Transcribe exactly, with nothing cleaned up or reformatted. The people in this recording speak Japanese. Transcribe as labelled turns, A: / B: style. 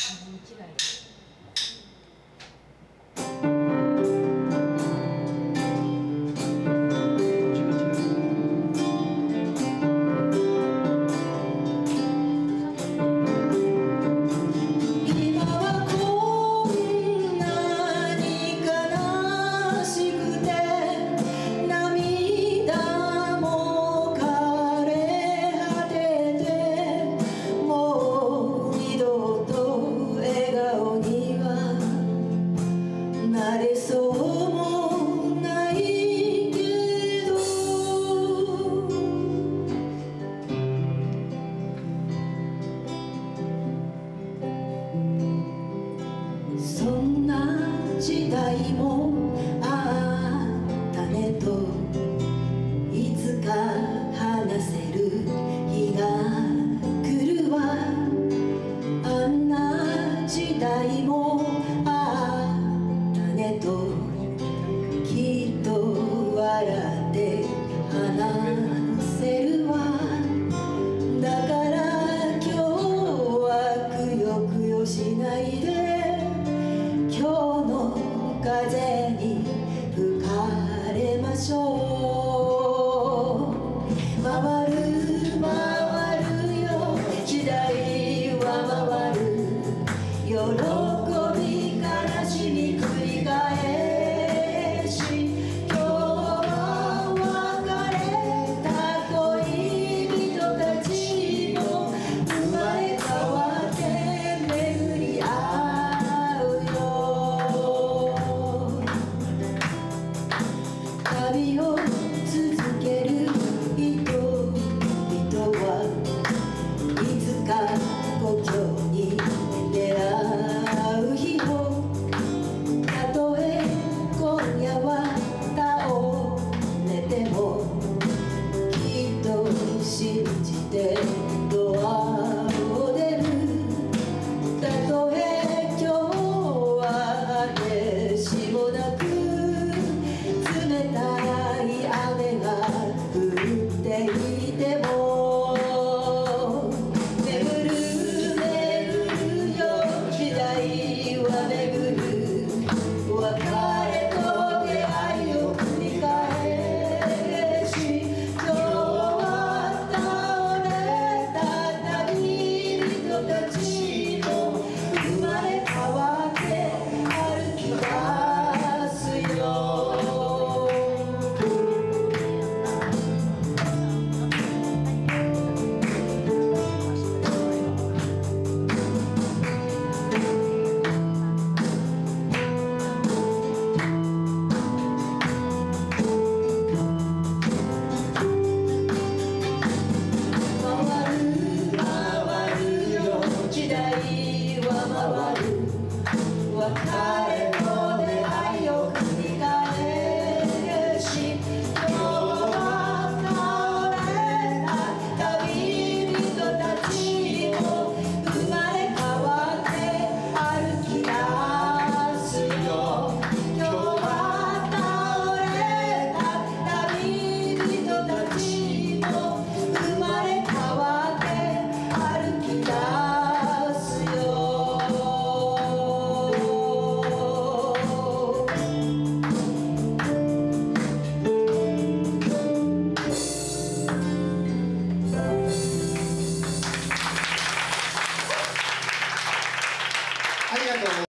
A: なれそうもないけど、そんな時代もあったねと、いつか話せる日が来るわ。あんな時代もあったねと、きっと笑って話せるわ。だから今日はくよくよしないで、今日の風に吹かれましょう。回る回るよ時代は回る、喜び悲しみ繰り返し、今日は別れた恋人たちも生まれ変わって巡り合うよ。旅を続ける人々はいつか故郷に出会う日を、たとえ今夜は倒れてもきっと信じてドアを出る。たとえ今日は激しもなく冷たい雨が降っていても、巡る巡るよ時代は巡る、別れと出会いを繰り返し、今日は倒れた旅人たちも生まれ変わって歩き出すよ。時代は回る、別れと出会いを繰り返し、今日は倒れた旅人たちも生まれ変わって歩き出すよ。今日は倒れた旅人たちも生まれ変わって歩き出すよ。
B: ありがとう。